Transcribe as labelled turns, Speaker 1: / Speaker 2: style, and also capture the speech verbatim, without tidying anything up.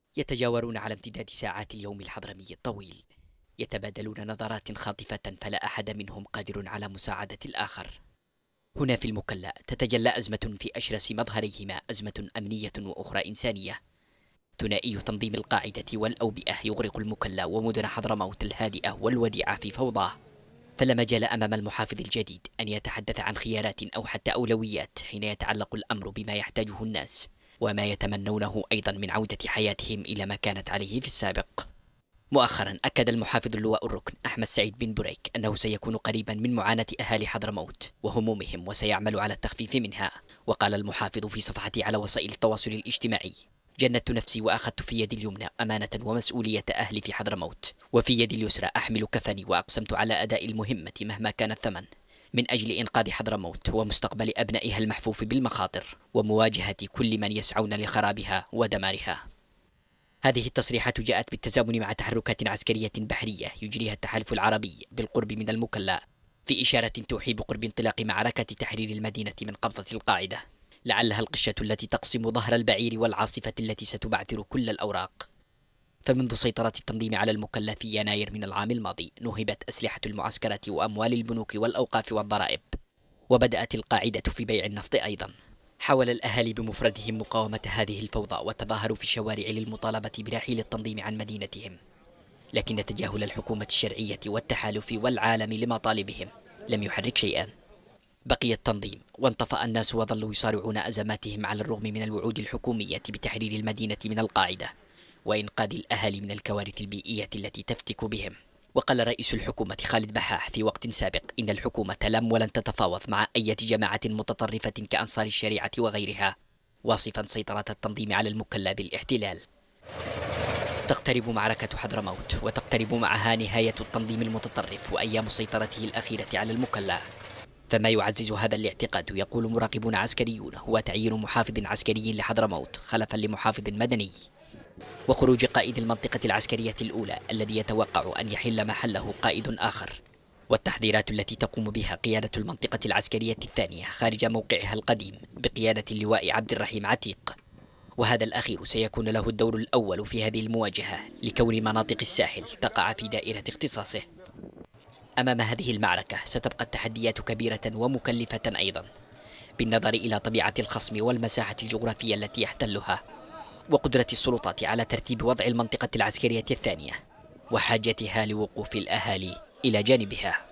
Speaker 1: يتجاورون على امتداد ساعات اليوم الحضرمي الطويل، يتبادلون نظرات خاطفة، فلا أحد منهم قادر على مساعدة الآخر. هنا في المكلا تتجلى أزمة في أشرس مظهريهما، أزمة أمنية وأخرى إنسانية. ثنائي تنظيم القاعدة والأوبئة يغرق المكلا ومدن حضرموت الهادئة والوديعة في فوضاه، فلا مجال أمام المحافظ الجديد أن يتحدث عن خيارات أو حتى أولويات حين يتعلق الأمر بما يحتاجه الناس وما يتمنونه أيضا من عودة حياتهم إلى ما كانت عليه في السابق. مؤخرا أكد المحافظ اللواء الركن أحمد سعيد بن بريك أنه سيكون قريبا من معاناة أهالي حضرموت وهمومهم وسيعمل على التخفيف منها. وقال المحافظ في صفحته على وسائل التواصل الاجتماعي: جندت نفسي وأخذت في يدي اليمنى أمانة ومسؤولية أهلي في حضرموت، وفي يدي اليسرى أحمل كفني، وأقسمت على أداء المهمة مهما كان الثمن من أجل إنقاذ حضرموت ومستقبل أبنائها المحفوف بالمخاطر ومواجهة كل من يسعون لخرابها ودمارها. هذه التصريحات جاءت بالتزامن مع تحركات عسكرية بحرية يجريها التحالف العربي بالقرب من المكلا، في إشارة توحي بقرب انطلاق معركة تحرير المدينة من قبضة القاعدة، لعلها القشة التي تقسم ظهر البعير والعاصفة التي ستبعثر كل الأوراق. فمنذ سيطرة التنظيم على المكلا في يناير من العام الماضي، نهبت أسلحة المعسكرات وأموال البنوك والأوقاف والضرائب، وبدأت القاعدة في بيع النفط أيضا. حاول الأهالي بمفردهم مقاومة هذه الفوضى وتظاهروا في الشوارع للمطالبة برحيل التنظيم عن مدينتهم، لكن تجاهل الحكومة الشرعية والتحالف والعالم لمطالبهم لم يحرك شيئا. بقي التنظيم وانطفأ الناس وظلوا يصارعون أزماتهم على الرغم من الوعود الحكومية بتحرير المدينة من القاعدة وإنقاذ الأهالي من الكوارث البيئية التي تفتك بهم. وقال رئيس الحكومة خالد بحاح في وقت سابق إن الحكومة لم ولن تتفاوض مع أي جماعة متطرفة كأنصار الشريعة وغيرها، واصفا سيطرة التنظيم على المكلا بالاحتلال. تقترب معركة حضرموت وتقترب معها نهاية التنظيم المتطرف وأيام سيطرته الأخيرة على المكلا، فما يعزز هذا الاعتقاد، يقول مراقبون عسكريون، هو تعيين محافظ عسكري لحضرموت خلفا لمحافظ مدني، وخروج قائد المنطقة العسكرية الأولى الذي يتوقع أن يحل محله قائد آخر، والتحذيرات التي تقوم بها قيادة المنطقة العسكرية الثانية خارج موقعها القديم بقيادة اللواء عبد الرحيم عتيق، وهذا الأخير سيكون له الدور الأول في هذه المواجهة لكون مناطق الساحل تقع في دائرة اختصاصه. أمام هذه المعركة ستبقى التحديات كبيرة ومكلفة أيضا، بالنظر إلى طبيعة الخصم والمساحة الجغرافية التي يحتلها، وقدرة السلطات على ترتيب وضع المنطقة العسكرية الثانية، وحاجتها لوقوف الأهالي إلى جانبها.